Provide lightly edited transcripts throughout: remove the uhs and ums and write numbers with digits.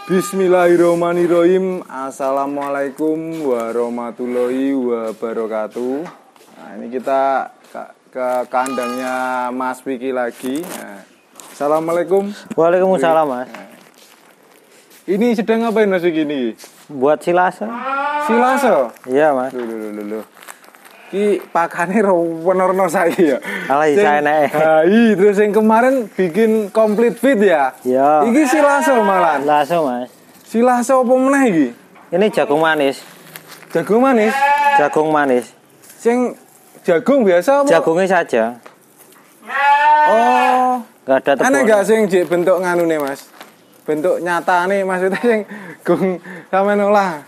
Bismillahirrahmanirrahim. Assalamualaikum warahmatullahi wabarakatuh. Nah, ini kita ke kandangnya Mas Vicky lagi. Nah, Assalamualaikum. Waalaikumsalam, Mas. Nah, ini sedang ngapain Mas Vicky ini? Buat silase. Silase? Iya, Mas. Loh. Ki pakane warna saya ya. Alah saya naik. Hai, terus yang kemarin bikin complete fit ya? Iya. Iki silase malah. Silase, Mas. Silase apa meneh iki? Ini jagung manis. Jagung manis? Jagung manis. Sing jagung biasa apa? Jagungnya saja. Oh. Enggak ada tepung. Aneh gak sing bentuk nganune, Mas? Bentuk nyatane maksudnya sing gung sampean olah.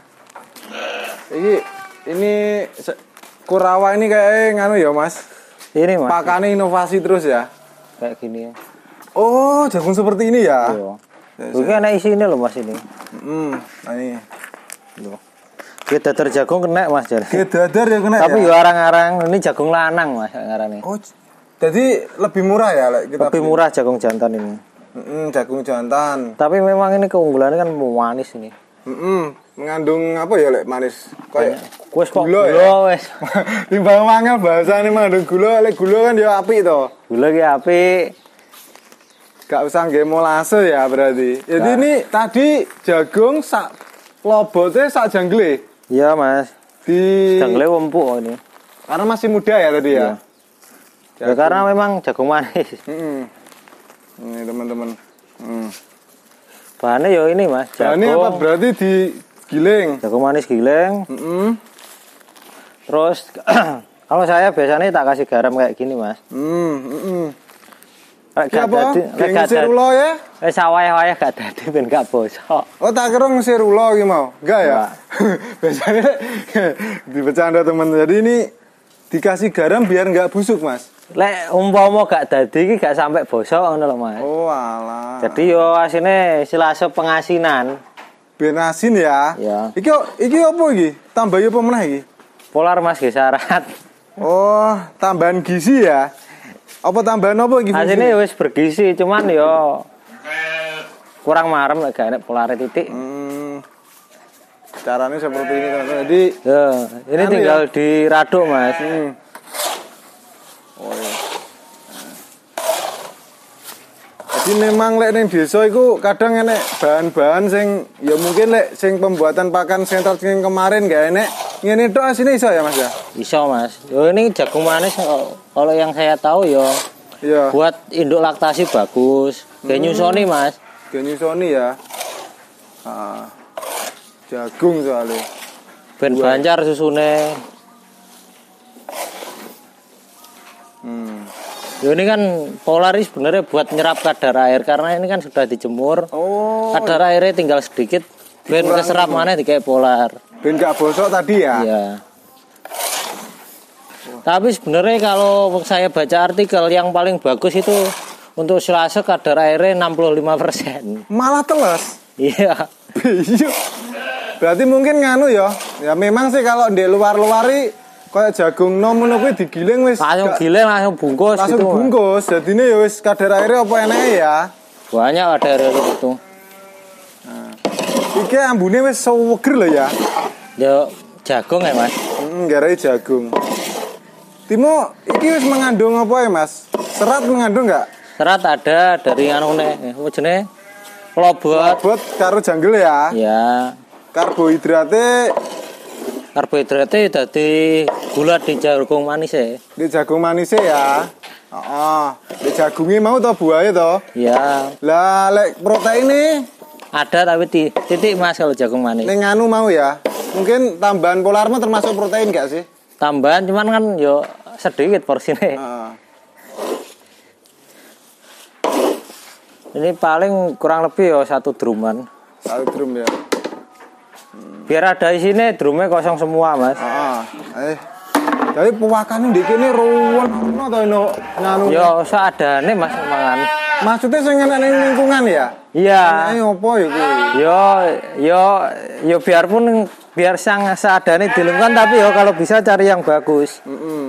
Ini Kurawa ini kayak nganu ya, Mas. Ini, Mas. Pakane inovasi terus ya. Kayak gini ya. Oh, jagung seperti ini ya. Iya. Bukan ada isinya loh, Mas ini. Nah ini. Loh. Kita terjagung kena, Mas. Dadar ya kena. Tapi ya arang-arang ini jagung lanang, Mas, ngarane. Oh, jadi lebih murah ya kita lebih murah jagung jantan ini. Jagung jantan. Tapi memang ini keunggulannya kan manis ini. Mengandung apa ya lek manis? Kayak wes kok gula ya? Wes. Timbang mangel bahasane mengandung gula, lek gula kan ya apik to. Gula ki apik. Gak usah nggih molase ya berarti. Jadi ini tadi jagung sak lobote sak jangle. Iya, Mas. Di Jangle empuk ini. Karena masih muda ya tadi ya. Ya karena memang jagung manis. Ini teman-teman. Bahannya ya ini, Mas. Bahannya apa berarti digiling? Jagung manis giling. Terus kalau saya biasanya tak kasih garam kayak gini, Mas. Kayak apa? Ngisi rulo ya? Sawah-wayah gak dadi ben gak bosok. Oh, tak kira ngisi rulo iki mau. Enggak ya? Biasanya dibecanda teman. Jadi ini dikasih garam biar nggak busuk, Mas. Lek umpama gak dadi iki gak sampai bosok ngono lho, Mas. Oh, alah. Jadi yo asine silase pengasinan. Ben asin ya. Ya. Iki apa iki? Tambahi apa meneh iki? Polar, Mas, ge syarat. Oh, tambahan gizi ya. Apa tambahan apa iki? Asine wis bergizi, cuman yo kurang marem lek gak enek polare titik. Caranya seperti ini, teman-teman. Jadi ya, ini tinggal ya diraduk, Mas. Oh iya. Jadi memang lek ning desa iku kadang enek bahan-bahan sing ya mungkin lek sing pembuatan pakan sentral sing kemarin gak enek. Ngene tok asine iso ya, Mas ya? Iso, Mas. Yo ini jagung manis kalau yang saya tahu yo. Iya. Buat induk laktasi bagus. Gak nyusoni, Mas. Gak nyusoni ya. Jagung soalnya. Ben bancar susune. Yo ini kan Polaris sebenarnya buat nyerap kadar air karena ini kan sudah dijemur. Oh. Kadar airnya tinggal sedikit. Ben keserap mana di kayak Polar. Ben gak bosok tadi ya? Iya. Tapi sebenarnya kalau saya baca artikel yang paling bagus itu untuk silase kadar airnya 65%. Malah teles. Iya. Berarti mungkin nganu ya. Ya memang sih kalau di luar-luari kayak jagung nom ngono kuwi digiling wis langsung giling langsung bungkus langsung gitu. Langsung bungkus. Jadine ya wis kadar airnya apa enake ya. Banyak kadar air itu. Nah. Iki ambune wis seger lho ya. Ya jagung ya, Mas. Garai jagung. Timo, iki wis mengandung apa ya, Mas? Serat mengandung enggak? Serat ada dari anune, apa jenenge? Klobot karo janggel ya. Ya. Karbohidratnya dadi gula di jagung manis ya. Di jagung manis ya. Di jagungnya mau to buahnya to? Ya. Lah lek protein nih ada tapi titik, Mas, kalau jagung manis. Ning anu mau ya. Mungkin tambahan Polarma termasuk protein gak sih? Tambahan cuman kan yo sedikit porsinya. Ini paling kurang lebih yo 1 druman. 1 drum ya. Biar ada isine drumnya kosong semua, Mas. Jadi pewakane ndek kene ruwono to nganu. Yo seadane, Mas, mangan. Maksudnya sing enak ning lingkungan ya? Iya. Enake opo ya kuwi? Yo biarpun biar sang seadane di lingkungan tapi yo kalau bisa cari yang bagus.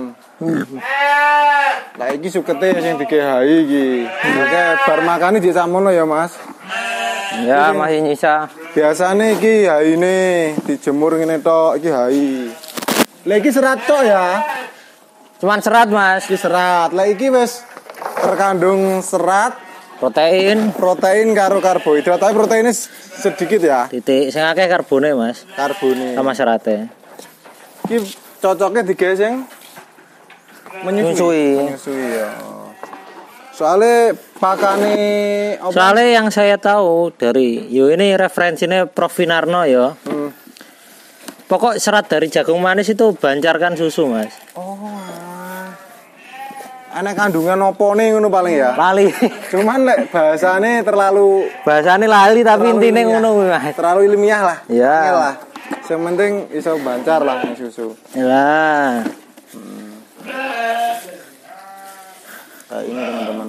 Lah iki sukete sing dikehai iki. Oke, bar makane di samono ya, Mas. Ya masih nyisa. Biasane iki haine dijemur ngene tok iki hai. Lah iki serat tok ya. Cuman serat Mas. Iki serat. Lah iki wis terkandung serat, protein karo karbohidrat. Tapi proteinnya sedikit ya. Titik sing akeh karbone Mas. Karbone. Sama seratnya. Iki cocoknya digawe sing menyusui ya. Soalnya pakane apa? Soalnya yang saya tahu dari ini referensinya Prof Winarno ya. Pokok serat dari jagung manis itu bancarkan susu Mas. Oh. Anak kandungan opone ngono paling ya. Lali. Cuman lek bahasane lali tapi intine ngono Mas. Terlalu ilmiah lah. Iya. Lah. Yang penting iso bancar lah susu. Lah. Kayak ini teman-teman.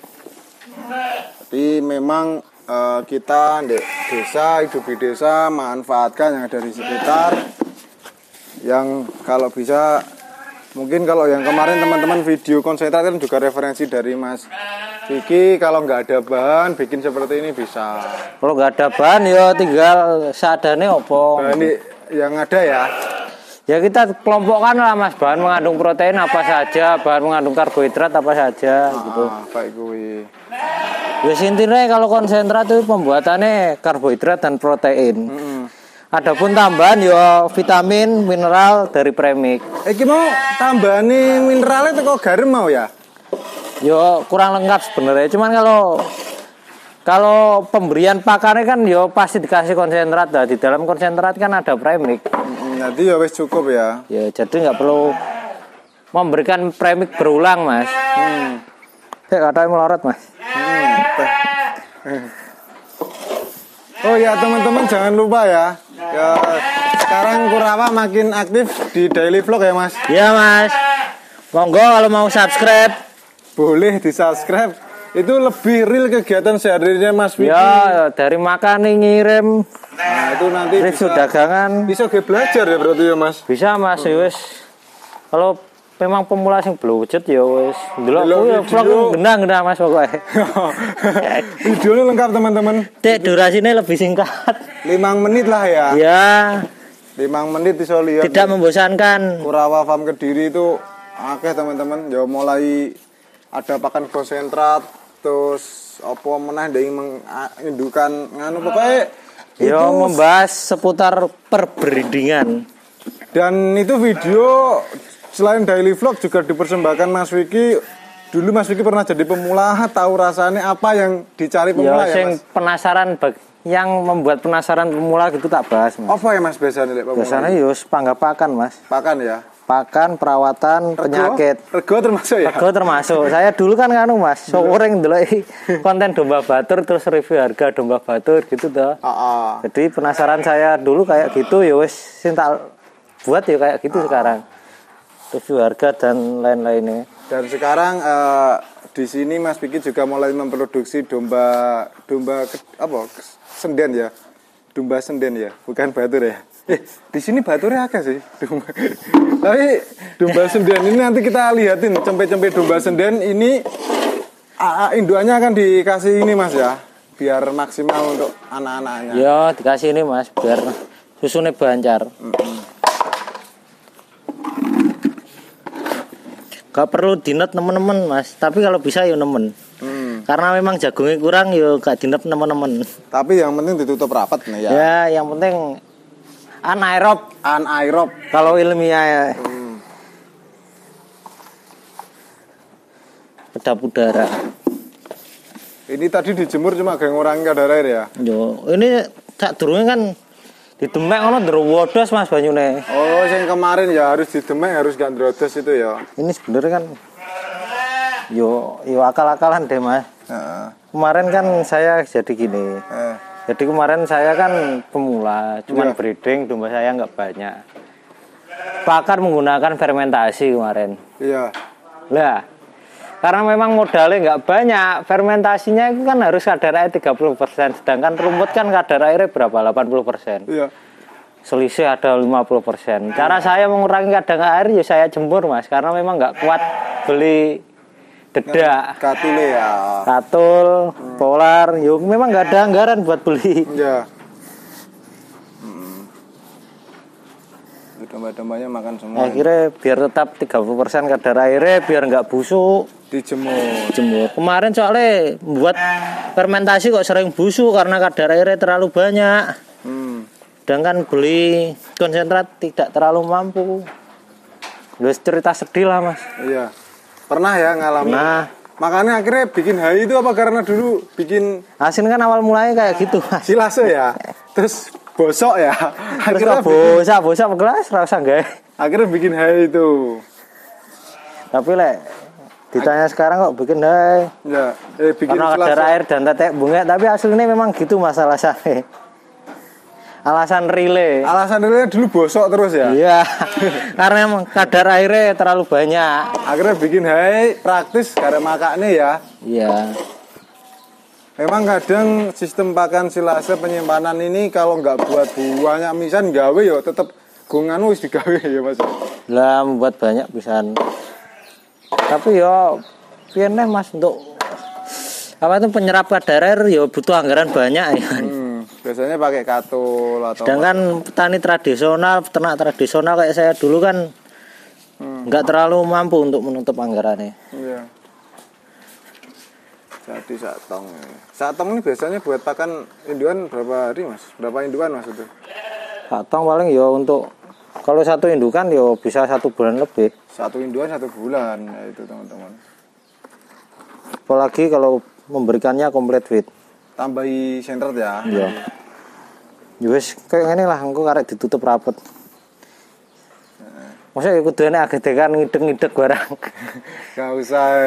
Jadi memang kita di desa, hidup di desa, manfaatkan yang ada di sekitar. Yang kalau bisa, mungkin kalau yang kemarin teman-teman video konsentrat kan juga referensi dari Mas Vicky. Kalau nggak ada bahan, bikin seperti ini bisa. Kalau nggak ada bahan ya tinggal seadanya opo. Bahan yang ada ya. Ya kita kelompokkan lah Mas, bahan mengandung protein apa saja, bahan mengandung karbohidrat apa saja gitu. Baik gue. Ya intinya kalau konsentrat itu pembuatannya karbohidrat dan protein. Adapun tambahan ya vitamin, mineral dari premix. Iki mau tambahan mineralnya itu kok garam mau ya? Yo kurang lengkap sebenarnya. Cuman kalau pemberian pakannya kan yo pasti dikasih konsentrat. Di dalam konsentrat kan ada premix. Nanti ya wis cukup ya. Ya jadi nggak perlu memberikan premix berulang Mas. Katanya melorot Mas. Oh ya teman-teman jangan lupa ya. Ya sekarang Kurawa makin aktif di daily vlog ya Mas. Iya Mas. Monggo kalau mau subscribe. Boleh di subscribe. Itu lebih real kegiatan sehari-harinya Mas Vicky. Ya dari makan ngirim. Nah itu nanti review dagangan. Bisa ke belajar ya berarti ya Mas. Bisa Mas wis. Kalau memang pemula sing blowjet ya wis. Delok vlog gendang Mas pokoke. Videonya lengkap teman-teman. Dek durasinya lebih singkat. 5 menit lah ya. Ya. 5 menit bisa lihat. Tidak membosankan. Kurawa Farm Kediri itu akeh teman-teman. Ya mulai ada pakan konsentrat, terus apa meneh ndek mengindukan nganu pokoknya ya membahas seputar perbreedingan. Dan itu video selain daily vlog juga dipersembahkan Mas Vicky. Dulu Mas Vicky pernah jadi pemula, tahu rasanya apa yang dicari pemula ya Mas? Penasaran yang membuat penasaran pemula gitu tak bahas Mas. Apa ya Mas biasanya Lek pemula? Biasanya yus panggah pakan Mas. Pakan ya. Pakan, perawatan, penyakit. Rego termasuk ya? Rego termasuk. Saya dulu kan Mas, sering ndelok konten domba batur terus review harga domba batur gitu toh. Jadi penasaran saya dulu kayak gitu ya wis sing tak buat ya kayak gitu sekarang. Review harga dan lain-lainnya. Dan sekarang di sini Mas Vicky juga mulai memproduksi domba senden ya. Domba senden ya, bukan batur ya. Di sini baturnya agak sih domba. Tapi domba senden ini nanti kita lihatin cempe-cempe domba senden ini induannya akan dikasih ini Mas ya, biar maksimal untuk anak-anaknya. Ya dikasih ini Mas, biar susunya bancar. Gak perlu dinet temen-temen Mas, tapi kalau bisa ya nemen. Karena memang jagungnya kurang ya gak dinet temen-temen. Tapi yang penting ditutup rapat nih ya. Ya yang penting anaerob kalau ilmiah ya. Kedap udara. Ini tadi dijemur cuma gak ngurangi kadar air ya? Yo, ini sak durunge kan didemek ono ndrowodos Mas banyune. Oh, yang kemarin ya harus didemek harus gak ndrodos itu ya. Ini sebenarnya kan yo akal-akalan deh Mas. Kemarin kan saya jadi gini. Jadi kemarin saya kan pemula, cuman breeding domba saya nggak banyak. Pakan menggunakan fermentasi kemarin. Iya. Lah, karena memang modalnya nggak banyak, fermentasinya itu kan harus kadar air 30%, sedangkan rumput kan kadar airnya berapa? 80%. Iya. Selisih ada 50%. Cara saya mengurangi kadar air ya saya jemur Mas, karena memang nggak kuat beli dedak, katule ya. katul, polar, yuk memang nggak ada anggaran buat beli. Ya. Domba-dombanya makan semua. Akhirnya biar tetap 30% kadar airnya biar nggak busuk. Dijemur. Kemarin soalnya buat fermentasi kok sering busuk karena kadar airnya terlalu banyak. Sedangkan beli konsentrat tidak terlalu mampu. Udah cerita sedih lah mas. Iya. Pernah ya ngalamin. Nah, makanya akhirnya bikin hai itu apa karena dulu bikin asin kan awal mulanya kayak gitu mas. silase ya. Terus bosok ya. Terus kok bosok gelas rasa enggak. Akhirnya bikin hai itu. Tapi ditanya sekarang kok bikin hai. Ya, bikin karena kadar air dan tetek bunga, tapi aslinya memang gitu masalah saya. Alasan relay dulu bosok terus ya. Iya. Karena emang kadar airnya terlalu banyak. Akhirnya bikin hai praktis karena makaknya ya. Iya. Memang kadang sistem pakan silase penyimpanan ini kalau nggak buat banyak misan gawe ya tetap gongan wis digawe ya mas. Lah membuat banyak pisan. Tapi yo pian mas untuk apa itu penyerap kadar air yo butuh anggaran banyak ya. Biasanya pakai katul atau. Sedangkan petani tradisional, peternak tradisional kayak saya dulu kan nggak terlalu mampu untuk menutup anggarannya. Iya. Jadi satong ini biasanya buat pakan induan berapa hari mas? Berapa induan mas itu? Satong paling ya untuk kalau satu indukan ya bisa 1 bulan lebih. Satu induan 1 bulan ya itu teman-teman. Apalagi kalau memberikannya complete feed. Tambahi sentret ya. Iya. Wis kayak ngene lah engko karek ditutup rapet. Masa ya kudune agak-agan ngidek-ngidek barang. Gak usah.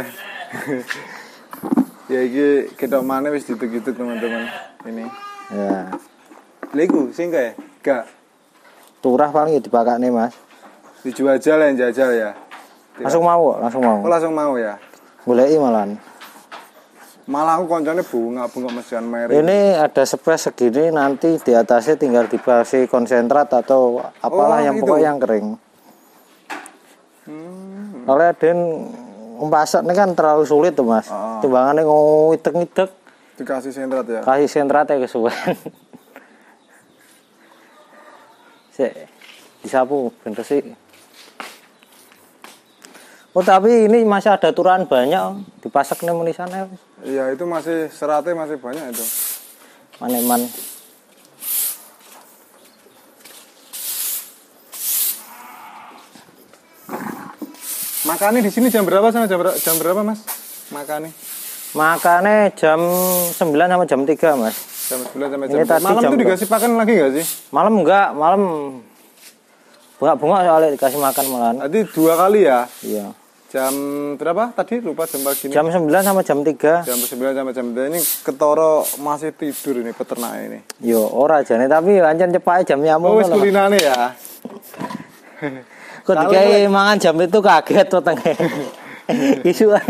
Ya iki ketok maneh wis gitu-gitu teman-teman. Ini. Ya. Lego sing kae? Gak. Turah paling ya dipakane, Mas. Dijual aja lah yang jajal ya. Langsung mau. Oh, langsung mau ya. Goleki malahan. Malah aku koncone bunga mesin merek. Ini ada space segini nanti di atasnya tinggal dikasih konsentrat atau apalah yang gitu. pokoknya yang kering. Oleh den umpasak ini kan terlalu sulit tuh mas. Timbangannya ngidek-ngidek. Dikasih sentrat ya. Kasih sentrat ya kesuwen. Disapu bener sih. Oh tapi ini masih ada aturan banyak dipasak nih menisannya. Iya itu masih seratnya masih banyak itu. Maneman. Makannya di sini jam berapa sama jam berapa mas? Makannya jam 9 sama jam 3 mas. Jam 9 sampai Ini jam 3. Malam tuh dikasih pakan lagi nggak sih? Malam enggak, malam bunga-bunga soalnya dikasih makan malahan. Nanti 2 kali ya? Iya. Jam berapa tadi? Lupa jam pagi ini. Jam 9 sama jam 3. Jam 9 sampai jam 3 ini ketoro masih tidur ini peternak ini. Yo ora jane tapi ancen cepake jam nyamuk. Oh wis kulinane ya. Kok dikai mangan jam itu kaget wetenge. Isuan.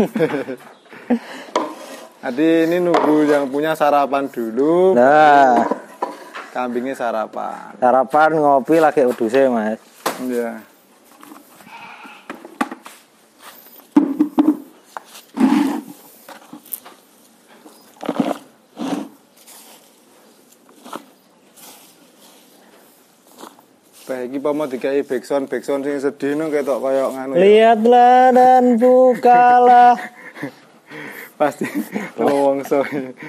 Jadi ini nunggu yang punya sarapan dulu. Nah, kambingnya sarapan. Sarapan ngopi lagi uduse, Mas. Iya. Iki pomo dikai backsound sing sedih nang ketok kaya nganu. Lihatlah dan bukalah. Pasti lowongso.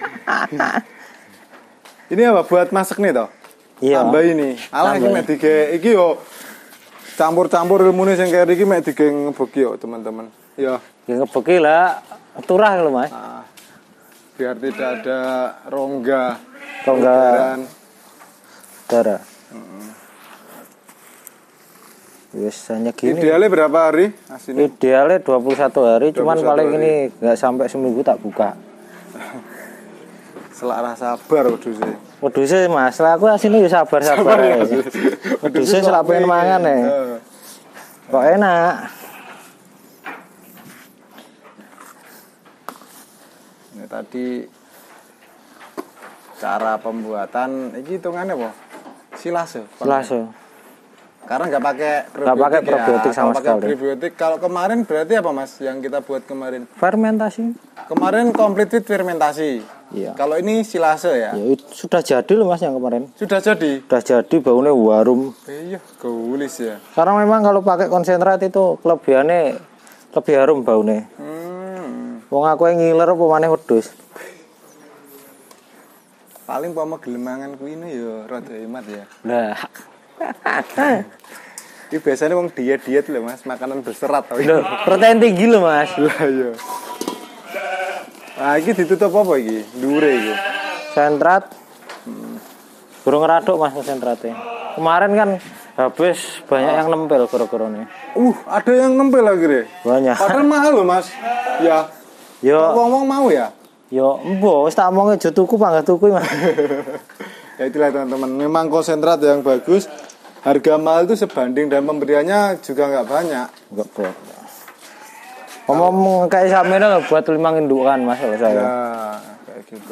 Ini apa buat masak nih toh? Iya. Tambah ini. Alah iki mek dige iki yo campur-campur ilmune sing kaya iki mek dige ngebeki yo teman-teman. Ya. Ngebeki lah turah lho, Mas. Biar tidak ada rongga. Darah. Biasanya gini. Idealnya berapa hari asinnya? Idealnya 21 hari, cuman paling hari. Ini nggak sampai seminggu tak buka. Selak sabar wedhuse Mas, lah aku asinnya ya sabar. Wedhuse selak pengen mangan ya. Kok enak. Ini tadi cara pembuatan iki hitungannya apa? Silase. Karena nggak pakai probiotik sama sekali. Probiotik. Kalau kemarin berarti apa Mas yang kita buat kemarin? Fermentasi. Kemarin complete with fermentasi. Iya. Kalau ini silase ya? Ya sudah jadi loh Mas yang kemarin. Sudah jadi. Sudah jadi, baunya harum. Iya, gulis ya. Karena memang kalau pakai konsentrat itu kelebihannya lebih harum baunya. Wong aku yang ngiler apa maneh wedhus. Paling pama gelemangan kuwi ya rada hemat ya. Nah. Ini biasanya wong diet loh Mas, makanan berserat tau. Loh, protein tinggi loh Mas. Lah iya. Nah, iki ditutup apa iki? Dhuwure iki. Sentrat. Burung raduk Mas konsentratnya. Kemarin kan habis banyak yang nempel koro-korone. Ada yang nempel lagi deh. Banyak. Padahal mahal loh Mas. Ya. Yo. Wong-wong mau ya? Yo, mbok wis tak omongi aja tuku panggah tuku Mas. Ya itulah teman-teman. Memang konsentrat yang bagus. Harga mahal itu sebanding dan pemberiannya juga nggak banyak. Enggak banyak. Ngomong kayak sampean buat 5 indukan Mas kalau saya. Ya, kayak gitu.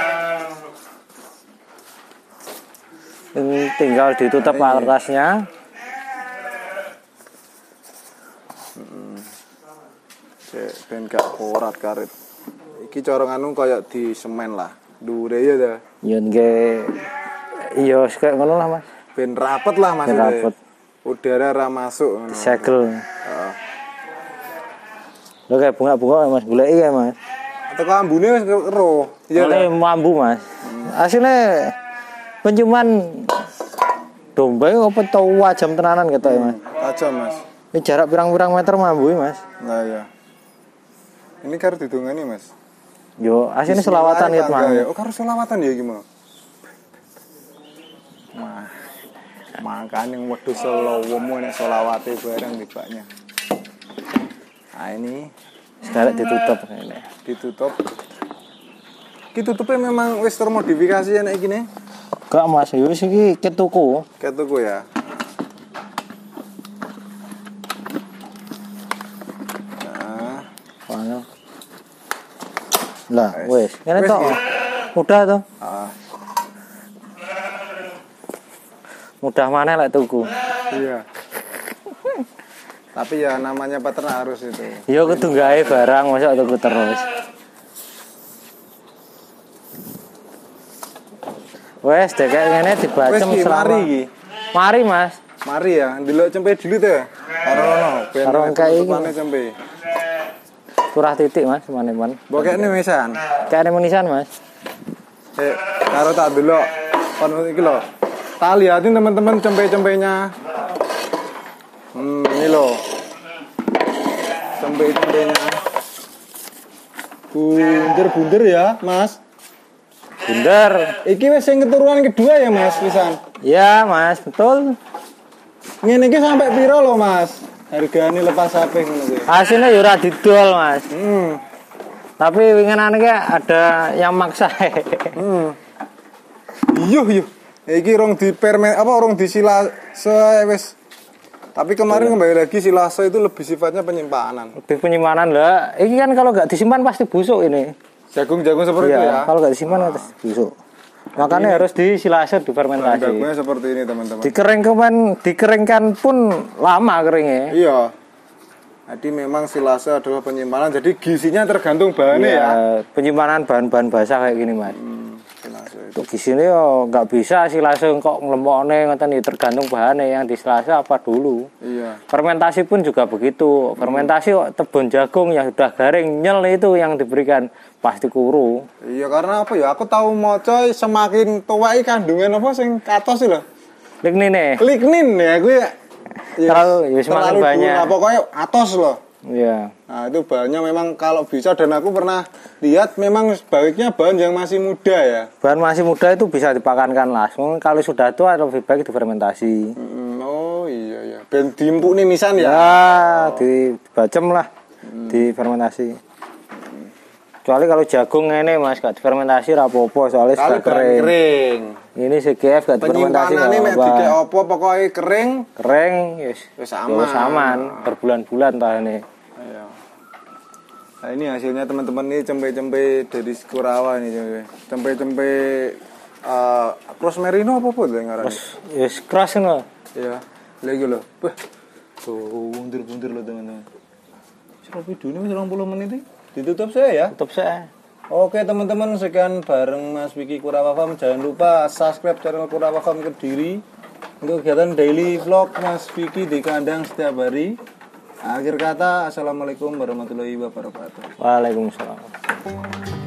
Tinggal ditutup atasnya. Ben gak korat karet. Iki corong anu kayak di semen lah. Dure ya dah. Ya nggih. Iya kayak ngono lah Mas. Ben rapet lah Mas. Rapet. Udara ra masuk ngono. Segel. Heeh. Lho kayak bunga-bunga Mas, goleki ya Mas. Atau ambune wis kero. Iya Ini mambu Mas. Aslinya penciuman domba itu apa tau wajam tenanan gitu ya Mas. Tajam Mas. Ini jarak pirang-pirang meter mambu Mas. Nah ya. Ini karo didongani Mas. Yo, aslinya selawatan ya Mas. Oh karo selawatan ya gimana? Mah. Makane wedhus selowomu nek selawate bareng tibaknya. Nah ini sekarang ditutup ini. Ditutup. Ki tutupnya memang wis termodifikasi enek iki ne. Gak Mas, yo wis iki ketuku. Ketuku ya. Nah. Lah, wis. Ngene tok. Udah tuh. Mudah mana lek tuku. Iya. Tapi ya namanya peternak harus itu. Yo kudu gawe barang masa tuku terus. Wes dek ngene dibacem selama. Mari Mas. Mari ya, ndelok cempe dulu teh. Karo ono, ben tutupane cempe. Turah titik Mas, teman-teman. Bokekne wisan. Kayane menisan Mas. Karo tak delok kon iki lho. Tak liatin teman-teman cempe-cempenya. Ini loh. Cempe-cempenya. Bunder-bunder ya, Mas. Bunder. Iki wis sing keturunan kedua ya, Mas, pisan. Ya, Mas, betul. Ngene iki sampai piro loh, Mas? Hargane lepas sapi ngono kuwi. Hasilnya yo ora didol, Mas. Tapi winginane ki ada yang maksa. Iya. Iki rong di rong disilase wis. Tapi kemarin kembali lagi silase itu lebih sifatnya penyimpanan. Lebih penyimpanan lah. Iki kan kalau nggak disimpan pasti busuk ini. Jagung-jagung seperti itu ya. Kalau nggak disimpan pasti busuk. Makanya harus disilase, difermentasi. Jagungnya seperti ini teman-teman. Dikeringkan pun lama keringnya. Iya. Jadi memang silase adalah penyimpanan. Jadi gizinya tergantung bahannya ya. Penyimpanan bahan-bahan basah kayak gini Mas. Untuk gizinya yo nggak bisa silase kok ngelemokne ngoten iki tergantung bahannya yang disilase apa dulu. Iya. Fermentasi pun juga begitu. Fermentasi kok tebon jagung yang sudah garing nyel itu yang diberikan pasti kuru. Iya karena apa ya? Aku tahu moco semakin tua kandungan apa sing katos lho. Lignin ya gue. Terlalu semakin banyak. Pokoknya atos loh. Iya. Nah itu bahannya memang kalau bisa dan aku pernah lihat memang sebaiknya bahan yang masih muda ya. Bahan masih muda itu bisa dipakankan langsung. Kalau sudah tua lebih baik difermentasi. Oh iya. Ben diempuk nih misan ya. Ya dibacem lah. Difermentasi. Kecuali kalau jagung ini Mas gak difermentasi rapopo soalnya sudah kering. Ini CGF gak difermentasi. Penyimpanan ini dike opo pokoknya kering. Yes aman. Berbulan-bulan tahannya. Iya. Nah ini hasilnya teman-teman nih cempe-cempe dari Kurawa ini cempe-cempe cross merino apa tuh ngarannya? Yes cross no. Iya. Lagi lho. Wah. Tuh, buntir-buntir loh teman-teman. Serap video ini 20 menit. Ditutup saya ya. Tutup saya. Oke teman-teman, sekian bareng Mas Wiki Kurawa Farm. Jangan lupa subscribe channel Kurawa Farm Kediri untuk kegiatan daily vlog Mas Wiki di kandang setiap hari. Akhir kata, assalamualaikum warahmatullahi wabarakatuh. Waalaikumsalam.